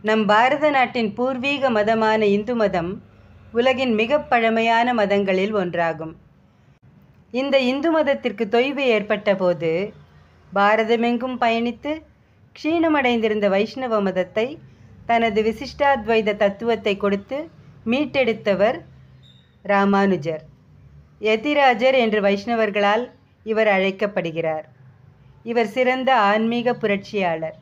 நம் பாரத நாட்டின் பூர்வீக மதமான இந்து மதம் உலகின் மிக பழமையான மதங்களில் ஒன்றாகும். இந்த இந்து மதத்திற்கு தொய்வு ஏற்பட்ட போது பாரதமெங்கும் பயணித்து க்ஷீணமடைந்திருந்த வைஷ்ணவ மதத்தை தனது விசிஷ்டாத்வைத தத்துவத்தை கொடுத்து மீட்டெடுத்தவர் ராமானுஜர். யதிராஜர் என்று வைஷ்ணவர்களால் இவர் அழைக்கப்படுகிறார். இவர் சிறந்த ஆன்மீக புரட்சியாளர்.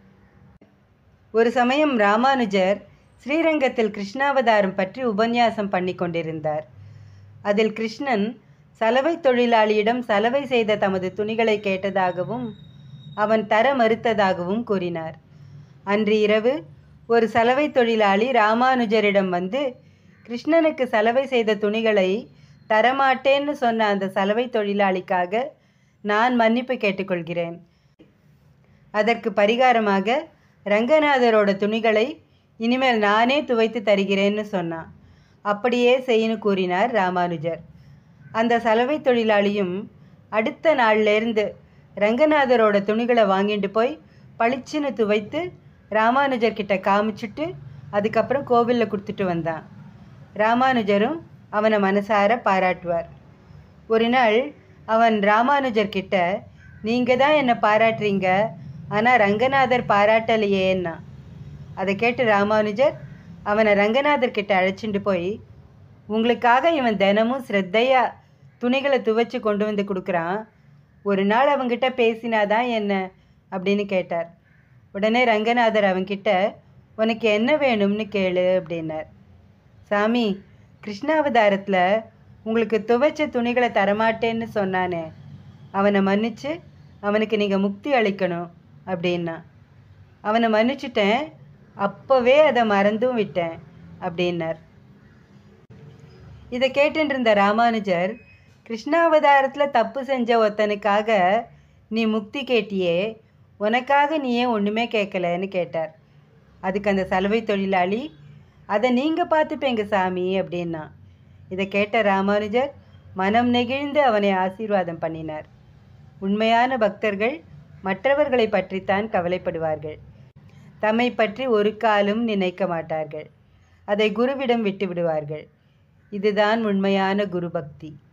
ஒரு சமயம் ராமானுஜர் ஸ்ரீரங்கத்தில் கிருஷ்ணாவதாரம் பற்றி உபன்யாசம் பண்ணி கொண்டிருந்தார். அதில் கிருஷ்ணன் சலவை தொழிலாளியிடம் சலவை செய்த தமது துணிகளை கேட்டதாகவும் அவன் தர மறுத்ததாகவும் கூறினார். அன்று இரவு ஒரு சலவை தொழிலாளி ராமானுஜரிடம் வந்து, கிருஷ்ணனுக்கு சலவை செய்த துணிகளை தரமாட்டேன்னு சொன்ன அந்த சலவை தொழிலாளிக்காக நான் மன்னிப்பு கேட்டுக்கொள்கிறேன். அதற்கு பரிகாரமாக ரங்கநாதரோட துணிகளை இனிமேல் நானே துவைத்து தருகிறேன்னு சொன்னான். அப்படியே செய்யன்னு கூறினார் ராமானுஜர். அந்த சலவை தொழிலாளியும் அடுத்த நாள்லேருந்து ரங்கநாதரோட துணிகளை வாங்கிட்டு போய் பளிச்சுன்னு துவைத்து ராமானுஜர்கிட்ட காமிச்சிட்டு அதுக்கப்புறம் கோவிலில் கொடுத்துட்டு வந்தான். ராமானுஜரும் அவனை மனசார பாராட்டுவார். ஒரு நாள் அவன் ராமானுஜர்கிட்ட, நீங்கள் தான் என்னை பாராட்டுறீங்க, ஆனால் ரங்கநாதர் பாராட்டலையேன்னா. அதை கேட்டு ராமானுஜர் அவனை ரங்கநாதர்கிட்ட அழைச்சிட்டு போய், உங்களுக்காக இவன் தினமும் ஸ்ரத்தையாக துணிகளை துவைச்சி கொண்டு வந்து கொடுக்குறான், ஒரு நாள் அவங்கிட்ட பேசினாதான் என்ன அப்படின்னு கேட்டார். உடனே ரங்கநாதர் அவன்கிட்ட, உனக்கு என்ன வேணும்னு கேளு அப்படின்னார். சாமி, கிருஷ்ணாவதாரத்தில் உங்களுக்கு துவைச்ச துணிகளை தரமாட்டேன்னு சொன்னானே, அவனை மன்னிச்சு அவனுக்கு நீங்கள் முக்தி அளிக்கணும் அப்படின்னா. அவனை மன்னிச்சிட்டேன், அப்போவே அதை மறந்தும் விட்டேன் அப்படின்னார். இதை கேட்டுருந்த ராமானுஜர், கிருஷ்ணாவதாரத்தில் தப்பு செஞ்ச ஒருத்தனுக்காக நீ முக்தி கேட்டியே, உனக்காக நீ ஏன் ஒன்றுமே கேட்கலன்னு கேட்டார். அதுக்கு அந்த சலவை தொழிலாளி, அதை நீங்கள் பார்த்துப்பேங்க சாமி அப்படின்னா. இதை கேட்ட ராமானுஜர் மனம் நெகிழ்ந்து அவனை ஆசீர்வாதம் பண்ணினார். உண்மையான பக்தர்கள் மற்றவர்களை பற்றித்தான் கவலைப்படுவார்கள், தம்மை பற்றி ஒரு காலும் நினைக்க மாட்டார்கள். அதை குருவிடம் விட்டு விடுவார்கள். இதுதான் உண்மையான குரு பக்தி.